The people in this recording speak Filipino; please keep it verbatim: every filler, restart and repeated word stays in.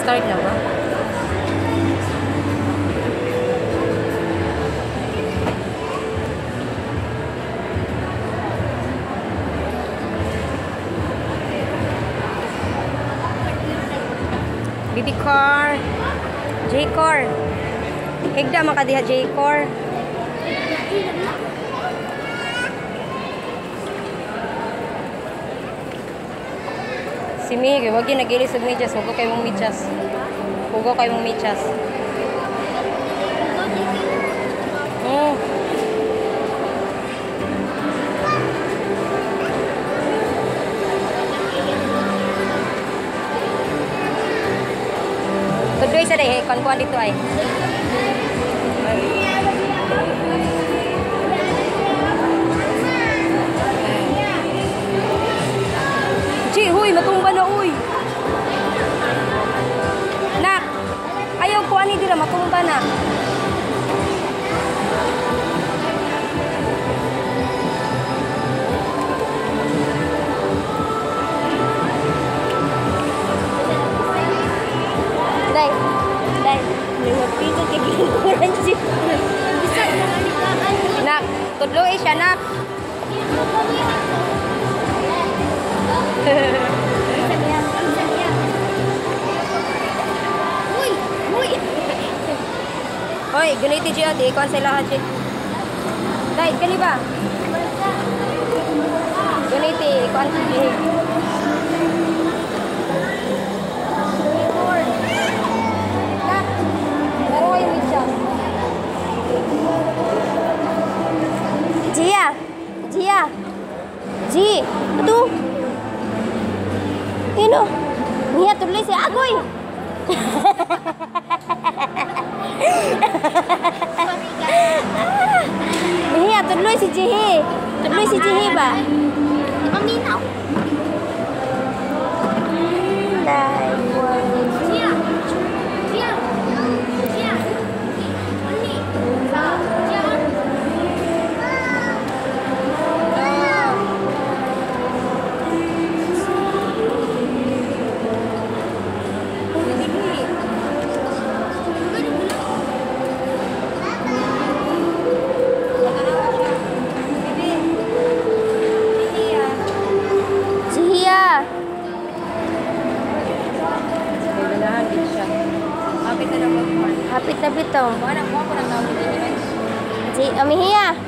Start na ba? Baby car. J-car. Higda makadiha J-car. Si Miguel, wag yun nag-ilis sa medyas. Huwag kayo mong medyas. Huwag kayo mong medyas. Hmm. Tuloy sa day, konkuan dito ay. Chi, huy, matumba na, uy. Nak, ayaw ko ani dila, matumba na. Day, day, nagpito kay ginikuran siya. Bisa na manikaan. Nak, tudloy siya, nak. Uy, uy. Hoy, ganito siya, di ko sa lahat siya. Day, kani ba? Ganito, ko ang siya. Jia, Jia, Ji, aduh, ini, niya tuloy si Agoy. Niya tuloy si Jihi, tuloy si Jihi ba? Paminaw. Dai, Jia, Jia, Jia, ini, Jia. Hapit na bito. Ji, amihia.